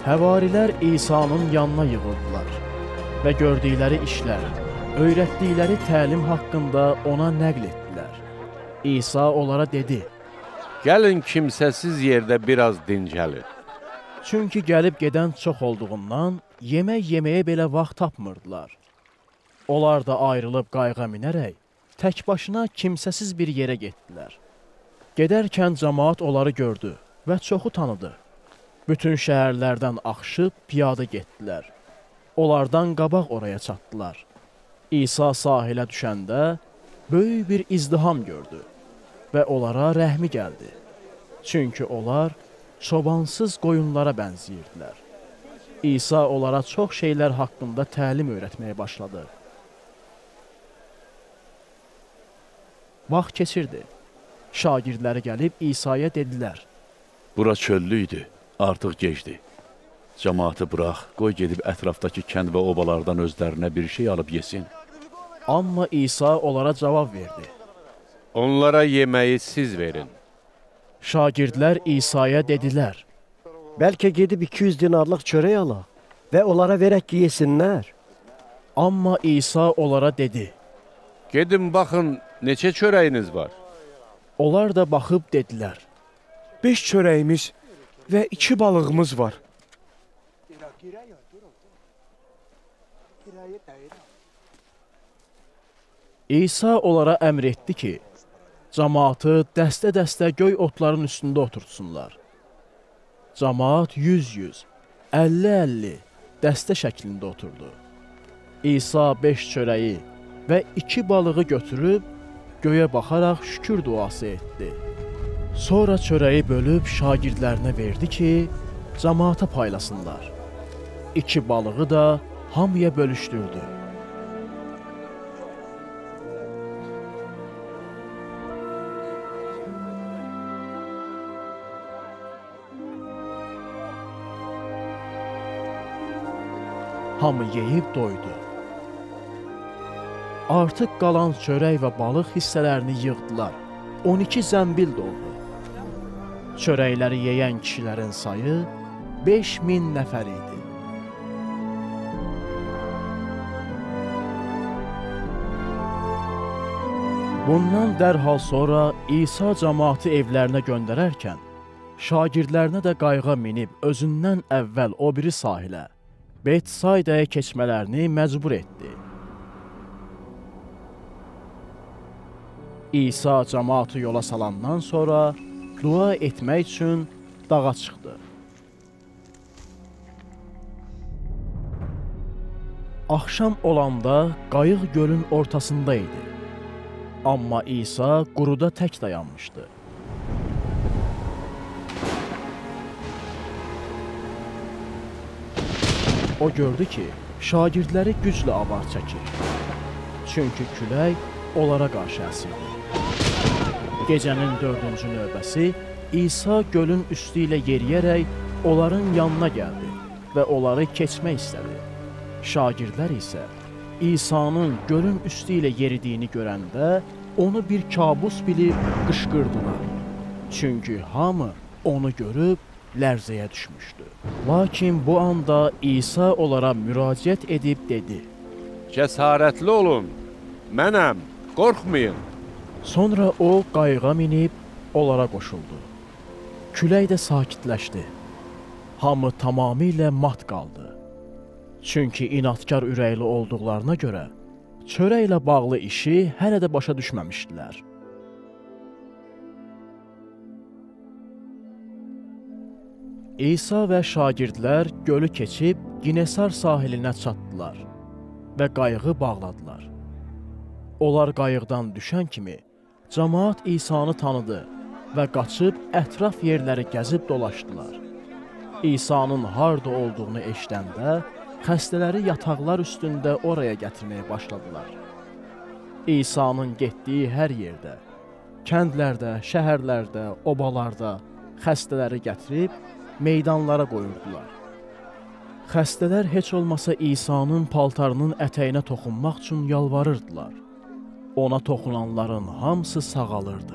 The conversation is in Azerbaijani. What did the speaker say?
Həvarilər İsa'nın yanına yığıldılar və gördükləri işlər, öyrətdikləri təlim haqqında ona nəql etdilər. İsa onlara dedi: Gəlin kimsəsiz yerdə biraz dincəlin. Çünki gəlib gedən çox olduğundan yemək yeməyə belə vaxt tapmırdılar. Onlar da ayrılıb qayığa minərək tək başına kimsəsiz bir yerə getdilər. Gedərkən cəmaət onları gördü və çoxu tanıdı. Bütün şəhərlərdən axışıb piyada getdilər. Onlardan qabaq oraya çatdılar. İsa sahilə düşəndə böyük bir izdiham gördü və onlara rəhmi gəldi. Çünki onlar çobansız qoyunlara bənziyirdilər. İsa onlara çox şeylər haqqında təlim öyrətməyə başladı. Vaxt keçirdi. Şagirdləri gəlib İsa'ya dedilər: Bura çöllü idi, artıq gecdi. Cəmaatı burax, qoy gedib ətrafdakı kənd və obalardan özlərinə bir şey alıb yesin. Amma İsa onlara cavab verdi: Onlara yeməyi siz verin. Şagirdlər İsa'ya dedilər: Bəlkə gedib 200 dinarlıq çörək ala və onlara verək ki, yesinlər. Amma İsa onlara dedi: Gedin baxın, neçə çörəyiniz var? Onlar da baxıb dedilər: 5 çörəyimiz və 2 balığımız var. İsa onlara əmr etdi ki, cəmaatı dəstə-dəstə göy otların üstündə oturtsunlar. Cəmaat 100-100, 50-50 dəstə şəklində oturdu. İsa 5 çörəyi və 2 balığı götürüb, göyə baxaraq şükür duası etdi. Sonra çörəyi bölüb şagirdlərinə verdi ki, cəmaata paylasınlar. 2 balığı da hamıya bölüşdürdü. Hamı yeyib doydu. Artıq qalan çörək və balıq hissələrini yığdılar. 12 zəmbil doldu. Çörəkləri yeyən kişilərin sayı 5000 nəfər idi. Bundan dərhal sonra İsa cəmaatı evlərinə göndərərkən, şagirdlərinə də qayığa minib özündən əvvəl o biri sahilə, Betsaydaya keçmələrini məcbur etdi. İsa cəmaatı yola salandan sonra dua etmək üçün dağa çıxdı. Axşam olanda qayıq gölün ortasında idi. Amma İsa quruda tək dayanmışdı. O gördü ki, şagirdləri güclə avar çəkir. Çünki külək onlara qarşı əsirdi. Gecənin 4-cü növbəsi İsa gölün üstü ilə yeriyərək onların yanına gəldi və onları keçmək istədi. Şagirdlər isə İsa'nın gölün üstü ilə yeridiyini görəndə onu bir kabus bilib qışqırdılar. Çünki hamı onu görüb lərzəyə düşmüşdü. Lakin bu anda İsa onlara müraciət edib dedi: Cəsarətli olun, mənəm, qorxmayın. Sonra o qayığa minib onlara qoşuldu. Külək də sakitləşdi. Hamı tamamilə mat qaldı. Çünki inadkar ürəkli olduqlarına görə çörəklə bağlı işi hələ də başa düşməmişdilər. İsa və şagirdlər gölü keçib Ginesar sahilinə çatdılar və qayığı bağladılar. Onlar qayıqdan düşən kimi cəmaat İsanı tanıdı və qaçıb ətraf yerləri gəzib dolaşdılar. İsa'nın harda olduğunu eşidəndə xəstələri yataqlar üstündə oraya gətirməyə başladılar. İsa'nın getdiyi hər yerdə, kəndlərdə, şəhərlərdə, obalarda xəstələri gətirib meydanlara qoyurdular. Xəstələr heç olmasa İsa'nın paltarının ətəyinə toxunmaq üçün yalvarırdılar. Ona toxunanların hamısı sağalırdı.